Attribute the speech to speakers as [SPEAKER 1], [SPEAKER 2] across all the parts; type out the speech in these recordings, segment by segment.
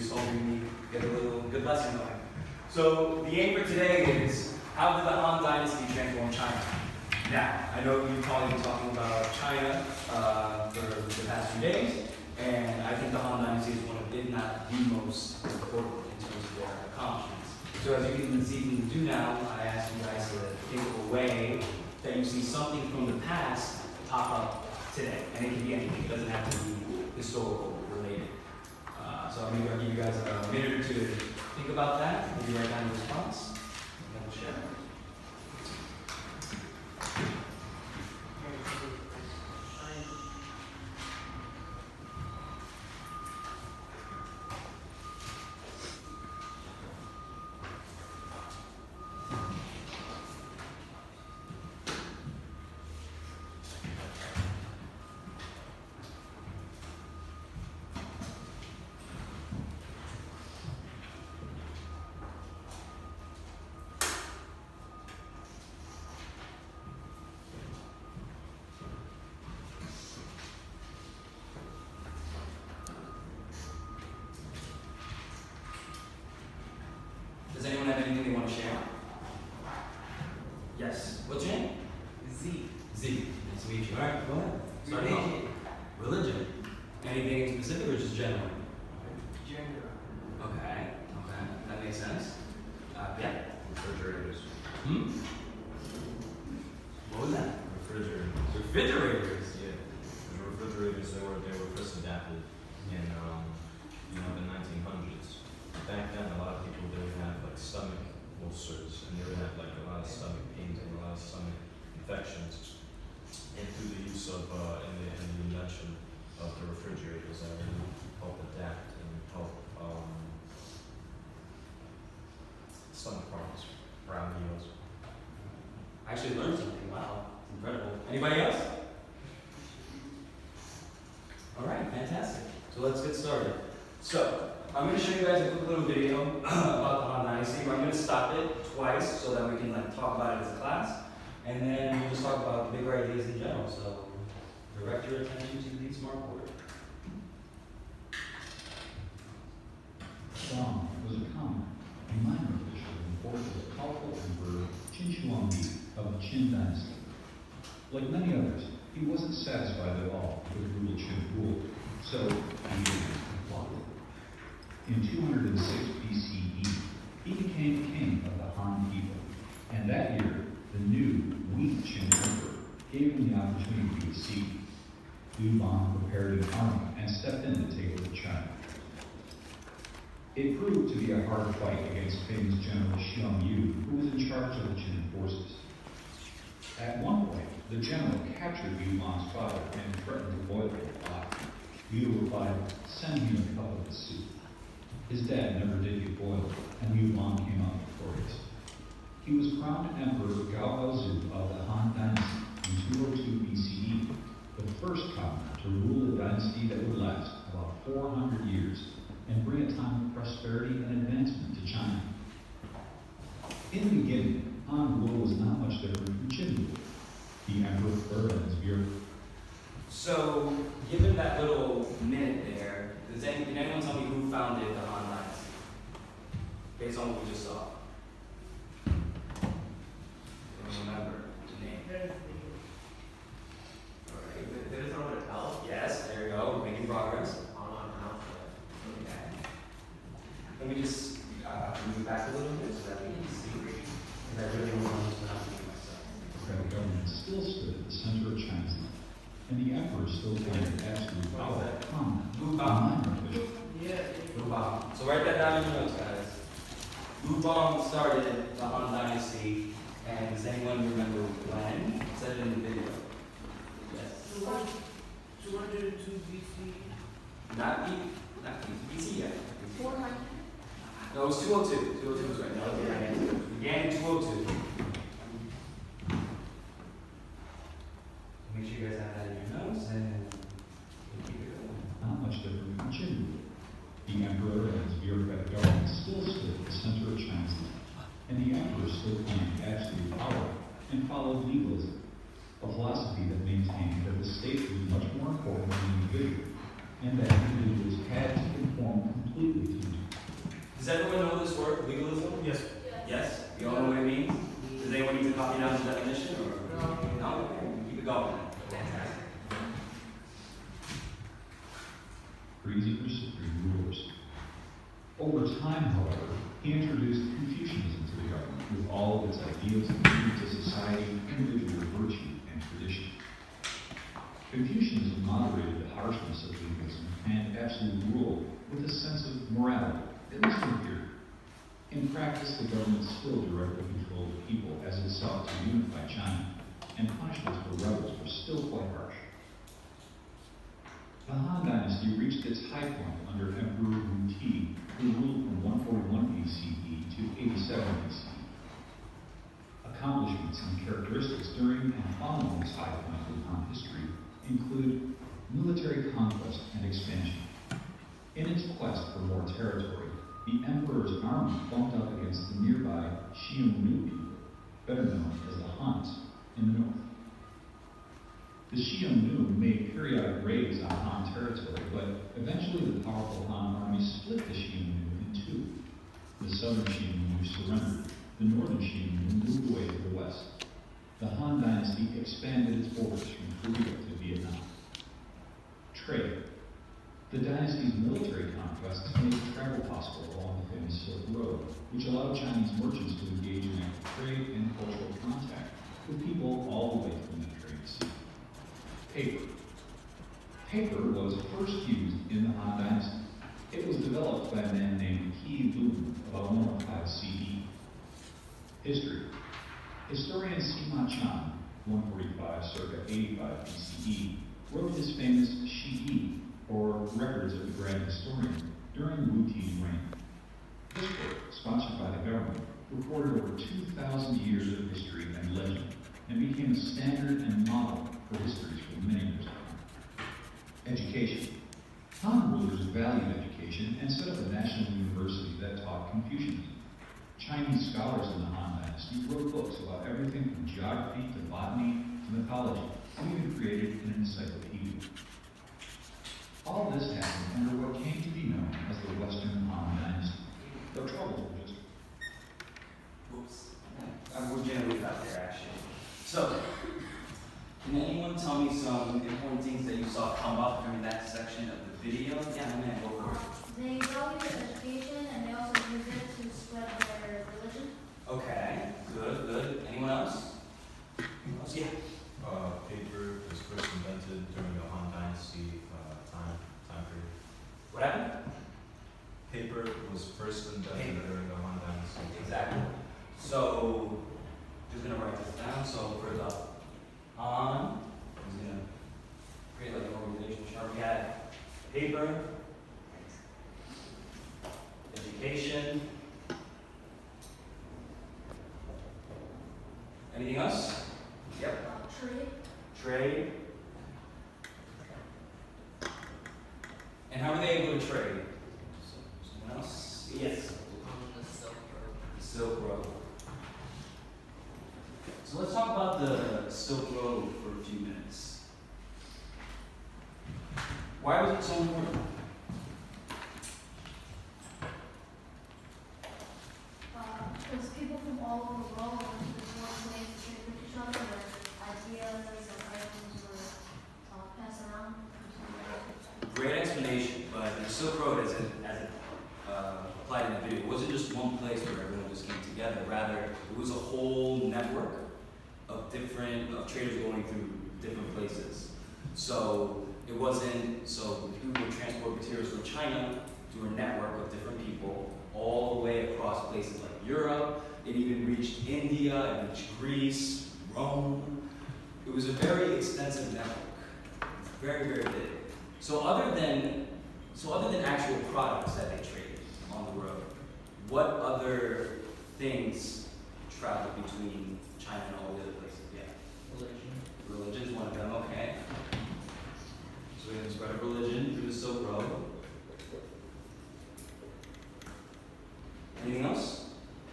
[SPEAKER 1] just hoping we get a little good lesson going. So the aim for today is, how did the Han Dynasty transform China? Now, I know you've probably been talking about China for the past few days, and I think the Han Dynasty is one of, if not the most important in terms of their accomplishments. So as you can see me do now, I ask you guys to think of a way that you see something from the past pop up today. And it can be anything, it doesn't have to be historical related. So maybe I'll give you guys a minute or two to think about that, maybe write down a response, and then we'll share. Does anyone have anything they want to share? Yes. What's your name?
[SPEAKER 2] Z.
[SPEAKER 1] Z. Nice to meet you. All right, go ahead. Start
[SPEAKER 2] Religion.
[SPEAKER 1] off. Religion. Anything in specific or just general?
[SPEAKER 2] Gender.
[SPEAKER 1] Okay. Okay. That makes sense. Yeah.
[SPEAKER 3] Refrigerators.
[SPEAKER 1] What was that?
[SPEAKER 3] Refrigerators.
[SPEAKER 1] Refrigerators.
[SPEAKER 3] Yeah. The refrigerators, they were first adapted in the 1900s. Back then, a lot of people, they would have like stomach ulcers, and they would have like a lot of stomach pains and a lot of stomach infections. And through the use of and the invention of the refrigerators, that really help adapt and help stomach problems around the U.S.
[SPEAKER 1] I actually learned something. Wow. It's incredible. Anybody else? All right. Fantastic. So let's get started. So I'm going to show you guys a quick little video about the Han Dynasty. I'm going to stop it twice so that we can talk about it as a class. And then we'll just talk about the bigger ideas in general. So direct your attention to the smart board.
[SPEAKER 4] Song was a common and minor official in the court of the powerful emperor Qin Shi Huangdi of the Qin dynasty. Like many others, he wasn't satisfied at all with Wu Qin rule, so he complied. In 206 BCE, he became king of the Han people, and that year, the new weak Qin emperor gave him the opportunity to seek. Liu Bang prepared an army and stepped in to take over China. It proved to be a hard fight against famous General Xiong Yu, who was in charge of the Qin forces. At one point, the general captured Liu Bang's father and threatened to boil him alive. Liu replied, "Send me a cup of the soup." His dad never did get boiled, and Liu Bang came out victorious. He was crowned Emperor Gao Baozu of the Han Dynasty in 202 BCE, the first commoner to rule a dynasty that would last about 400 years and bring a time of prosperity and advancement to China. In the beginning, Han rule was not much different from Qin rule. The emperor and his bureaucrats.
[SPEAKER 1] So, given that little minute there, can anyone tell me who founded the Han Dynasty? Based on what we just saw. Remember the name. Alright.
[SPEAKER 2] There is no one to tell.
[SPEAKER 1] Yes, there you go. We're making progress.
[SPEAKER 2] I don't know how to pronounce it.
[SPEAKER 1] Okay. Let me just move it back a little bit so that we can see. Because I really want to pronounce it myself.
[SPEAKER 4] The government still stood at the center of China's life, and the emperor still claimed absolute power.
[SPEAKER 1] Liu Bang. Liu Bang. So write that down in your notes, guys. Liu Bang started the Han Dynasty, and does anyone remember when? It said it in the video. Yes.
[SPEAKER 2] 202 BC.
[SPEAKER 1] Not BC yet.
[SPEAKER 5] 400.
[SPEAKER 1] No, it was 202. 202 was right. That was the right answer. It began in 202. Make sure you guys have that in your notes, and we'll keep it going.
[SPEAKER 4] Not much different from Qin rule. The emperor and his bureaucratic government still stood at the center of China's life, and the emperor still claimed absolute power and followed legalism, a philosophy that maintained that the state was much more important than the individual, and that individuals had to conform completely to the
[SPEAKER 1] Does everyone know this word, legalism?
[SPEAKER 3] Yes.
[SPEAKER 1] Yes? You all know what it means? Does anyone need to copy down the definition or? No? Okay, keep it going.
[SPEAKER 4] Greasy for supreme rulers. Over time, however, he introduced Confucianism to the government with all of its ideas of duty to society, individual virtue, and tradition. Confucianism moderated the harshness of legalism and absolute rule with a sense of morality, at least in theory. In practice, the government still directly controlled the people as it sought to unify China, and punishments for rebels were still quite harsh. The Han Dynasty reached its high point under Emperor Wu Ti, who ruled from 141 BCE to 87 BCE. Accomplishments and characteristics during and following this high point in Han history include military conquest and expansion. In its quest for more territory, the emperor's army bumped up against the nearby Xiongnu people, better known as the Huns, in the north. The Xiongnu made periodic raids on Han territory, but eventually the powerful Han army split the Xiongnu in two. The southern Xiongnu surrendered. The northern Xiongnu moved away to the west. The Han Dynasty expanded its borders from Korea to Vietnam. Trade. The dynasty's military conquests made travel possible along the famous Silk Road, which allowed Chinese merchants to engage in active trade and cultural contact with people all the way to the Mediterranean Sea. Paper. Paper was first used in the Han Dynasty. It was developed by a man named Qi Lun about 105 CE. History. Historian Sima Chan, 145 circa 85 BCE, wrote his famous Shiyi, or Records of the Grand Historian, during Wu Ti's reign. This book, sponsored by the government, recorded over 2,000 years of history and legend, and became a standard and model for histories for many years to come. Education. Han rulers valued education and set up a national university that taught Confucianism. Chinese scholars in the Han Dynasty wrote books about everything from geography to botany to mythology, and even created an encyclopedia. All this happened under what came to be known as the Western Han Dynasty. The troubles were just...
[SPEAKER 1] Oops. We're generally out there, actually. So, can anyone tell me some important things that you saw come up during that section of the video? Yeah, man, go for it.
[SPEAKER 5] They value education and they also use it to spread their religion.
[SPEAKER 1] Okay, good, good. Anyone else? Anyone else? Yeah.
[SPEAKER 3] Paper was first invented during the Han Dynasty time period.
[SPEAKER 1] What happened?
[SPEAKER 3] Paper was first invented during the Han Dynasty.
[SPEAKER 1] Exactly. So, just gonna write this down. So for the Han, I'm gonna create like an organization chart. We had paper, education. Anything else? Yep.
[SPEAKER 5] Trade.
[SPEAKER 1] Trade. And how were they able to trade? Someone else? Yes. Silk Road. So let's talk about the Silk Road for a few minutes. Why was it so important?
[SPEAKER 5] Because people from all over the world went to this one place to trade with each other, where ideas and items were passed around.
[SPEAKER 1] Great explanation, but the Silk Road, as it applied in the video, wasn't just one place where everyone just came together. Rather, it was a whole network of traders going through different places. So it wasn't, so people would transport materials from China through a network of different people all the way across places like Europe. It even reached India, it reached Greece, Rome. It was a very extensive network. Very, very big. So other than actual products that they traded on the road, what other things traveled between China and all the other places? Yeah. Religion's one of them, okay. So we have the spread of religion through the Silk Road. Anything else?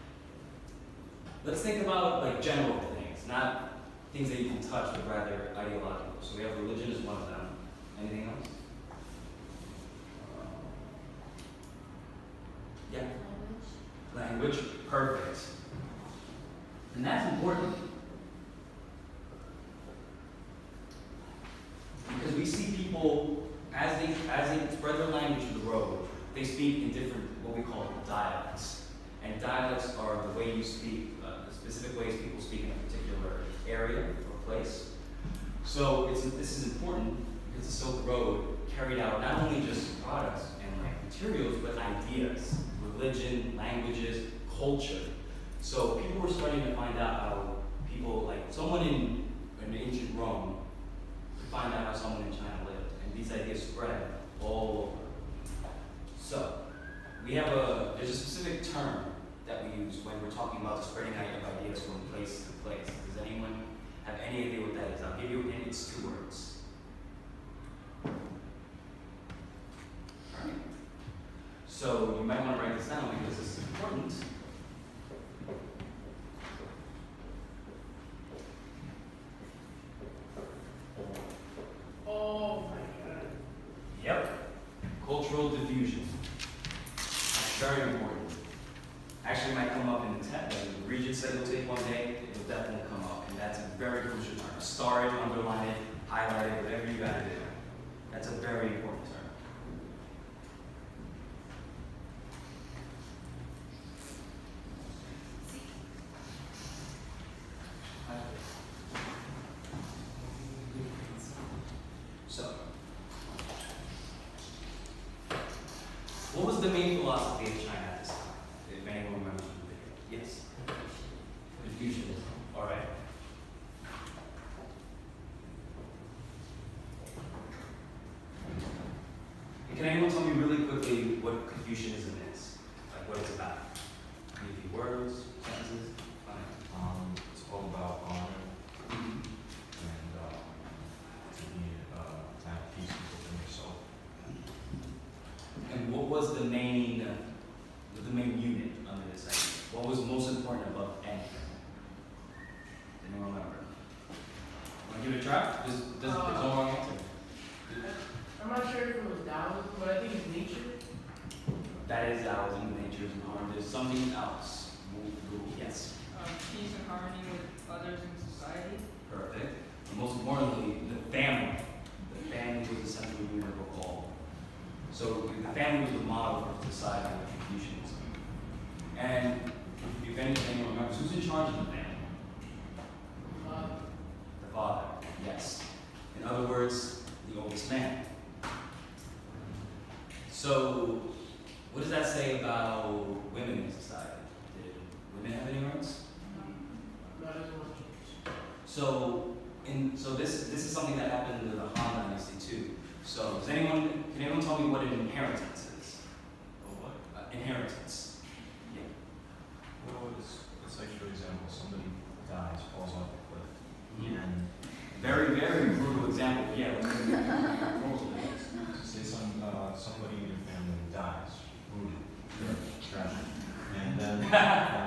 [SPEAKER 1] Let's think about like general things, not things that you can touch, but rather ideological. So we have religion as one of them. Anything else? Yeah. Language, perfect. And that's important. Because we see people, as they spread their language to the road, they speak in different, what we call dialects. And dialects are the way you speak, the specific ways people speak in a particular area or place. So this is important because the Silk Road carried out not only just products and like materials, but ideas, religion, languages, culture. So people were starting to find out how people, like someone in ancient Rome, could find out how someone in China lived, and these ideas spread all over. So there's a specific term that we use when we're talking about the spreading out of ideas from place to place. Does anyone have any idea what that is? I'll give you, and it's 2 words. Alright. So you might want to write this down because this is important.
[SPEAKER 2] Oh my god.
[SPEAKER 1] Yep. Cultural diffusion. That's very important. Actually, it might come up in the test. The Regent said it'll take 1 day. It'll definitely come up, and that's a very crucial term. Star it, underline it, highlight it, whatever you gotta do. That's a very important term. So, what was the main philosophy of China at this time? If anyone remembers from the video. Yes? Confucianism. All right. And can anyone tell me really quickly what Confucianism is? Like what it's about? Maybe a few words, sentences?
[SPEAKER 3] It's all about honor and to have peace within yourself.
[SPEAKER 1] And what was the main unit under this idea? What was most important above anything? Anyone remember? Want to give it a try? There's no wrong answer.
[SPEAKER 2] I'm not sure if it was Taoism, but I think it's nature.
[SPEAKER 1] That is Taoism, nature is harm. There's something else. Yes.
[SPEAKER 6] Peace and harmony with others in society.
[SPEAKER 1] Perfect. And most importantly, the family. The family was the central unit of all. So the family was the model for society of Confucianism. And if anything remembers, who's in charge of the family? The father. Yes. In other words, the oldest man. So, what does that say about women in society? Did women have any rights?
[SPEAKER 2] Not as much.
[SPEAKER 1] So this is something that happened in the Han Dynasty too. So can anyone tell me what an inheritance is?
[SPEAKER 3] Oh, what?
[SPEAKER 1] Inheritance. Yeah.
[SPEAKER 3] Well, it's like, for example, somebody dies, falls off a cliff, and
[SPEAKER 1] Very, very brutal example. Yeah.
[SPEAKER 3] say somebody in your family dies, brutal, tragic, and then